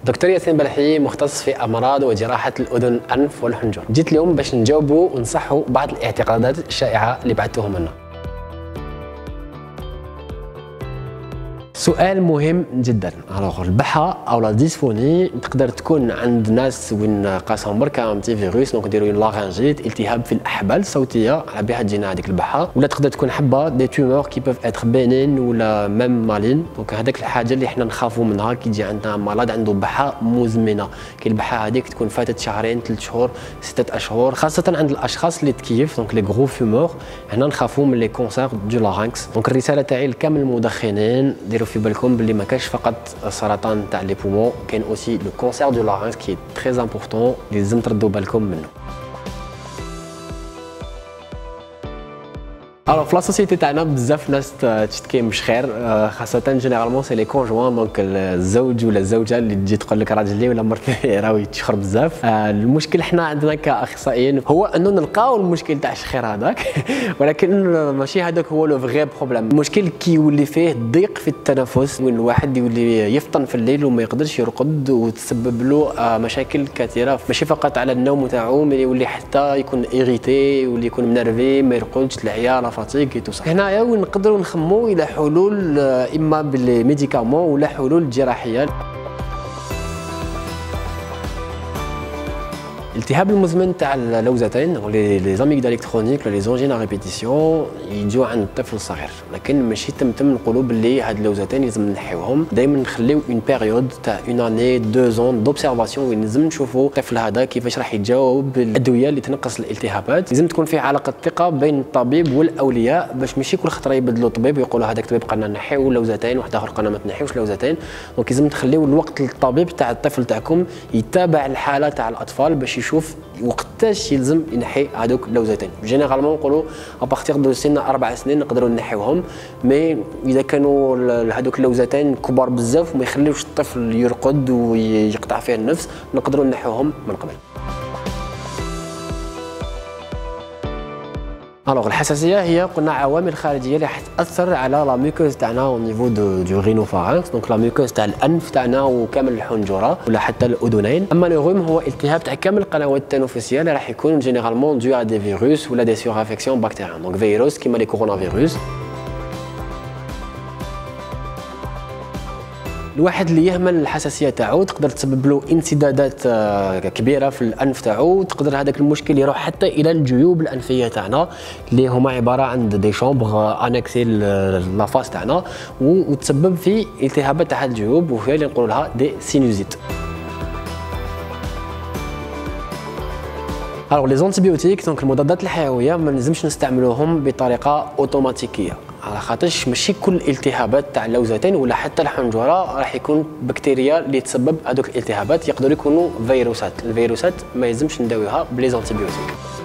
دكتور ياسين بلحي مختص في امراض وجراحه الاذن الانف والحنجر. جيت اليوم باش نجاوبوا ونصحوا بعض الاعتقادات الشائعه اللي بعثوهم لنا. سؤال مهم جدا. البحه او لا ديسفوني تقدر تكون عند ناس وين قاسهم بركا انتي فيروس، دونك نديروا لاغانجيت، التهاب في الاحبال الصوتيه على بها تجينا هذيك البحه، ولا تقدر تكون حبه دي تومور كي بوف اتر بينين ولا ميم مالين. دونك هذاك الحاجه اللي حنا نخافوا منها كي يجي عندنا مرض عنده بحه مزمنه، كي البحه هذيك تكون فاتت شهرين 3 شهور 6 اشهر، خاصه عند الاشخاص اللي تكيف دونك لي غرو فيمور. هنا نخافوا من لي كونسير دو لارynx. دونك الرساله تاعي لكامل المدخنين، ديروا في بالكم باللي ما كاش فقط السرطان تاع لي بومون، كاين اوسي لو كونسير دو لارynx كي تري امبورطون اللي لازم تردوا بالكم منه. Alors في لا سوسيتي تاعنا بزاف ناس تشتكي مش خير، خاصة جينيرالمون سي لي كونجوان، دونك الزوج ولا الزوجة اللي تجي تقول لك راجلي ولا مرتي راهي تشخر بزاف. المشكل حنا عندنا كاخصائيين هو انه نلقاو المشكل تاع الشخير هذاك ولكن ماشي هذاك هو لو فغي بروبليم. المشكل كي يولي فيه ضيق في التنفس، وين الواحد يولي يفطن في الليل وما يقدرش يرقد وتسبب له مشاكل كثيرة، ماشي فقط على النوم تاعو، مي يولي حتى يكون ايغيتي، يولي يكون منرفي، ما يرقدش، العيا فاتيك تو صح. هنايا وين نقدروا نخموا الى حلول اما بالميديكامون ولا حلول جراحيه. الالتهاب المزمن تاع اللوزتين لي زاميغدال الكترونيك ولا لي زونجين ا ريبيتيسيون يجوا عند الطفل الصغير، لكن ماشي تمتم نقولوا باللي هاد اللوزتين لازم نحيوهم. دائما نخليو اون بيريود تاع اون اني 2 ans دوبسيرفاسيون وين لازم نشوفوا الطفل هذا كيفاش راح يتجاوب بالادويه اللي تنقص الالتهابات. لازم تكون في علاقه ثقه بين الطبيب والاولياء، باش ماشي كل خطره يبدلوا الطبيب ويقولوا هذاك الطبيب قالنا نحيو لوزتين، واحد اخر قالنا ما تنحيوش لوزتين. دونك لازم تخليو الوقت للطبيب تاع الطفل تاعكم يتابع الحاله تاع الاطفال باش يشوف وقتاش يلزم ينحي هذوك اللوزتين. جينيرالمون نقولوا ابارتيغ دو سن 4 سنين نقدروا نحيوهم، مي اذا كانوا هذوك اللوزتين كبار بزاف وما يخليوش الطفل يرقد ويقطع فيه النفس، نقدروا نحيوهم من قبل. الوغ الحساسيه هي قلنا عوامل خارجيه اللي راح تاثر على لا ميكوز تاعنا او نيفو دو رينوفارينكس، دونك لا ميكوز تاع الانف تاعنا وكامل الحنجره ولا حتى الاذنين. اما لو روم هو التهاب تاع كامل القنوات التنفسيه اللي راح يكون جينيرالمون دو ا دي فيروس ولا دي سور انفيكسيون بكتيريان، دونك فيروس كيما لي كورونا فيروس. الواحد اللي يهمل الحساسيه تاعو تقدر تسبب له انسدادات كبيره في الانف تاعو، تقدر هذاك المشكل يروح حتى الى الجيوب الانفيه تاعنا اللي هما عباره عن دي شامبر انكسي لافاس تاعنا، وتسبب في التهابات تاع الجيوب وهي اللي نقولوا لها دي سينوزيت. الوغ لي زونتيبيوتيك دونك المضادات الحيويه ما لازمش نستعملوهم بطريقه اوتوماتيكيه، على خاطرش ماشي كل الالتهابات تاع اللوزتين ولا حتى الحنجره راح يكون بكتيريا اللي تسبب هذوك الالتهابات، يقدروا يكونوا فيروسات. الفيروسات ما يلزمش نداويوها بلي زونتيبيوتيك.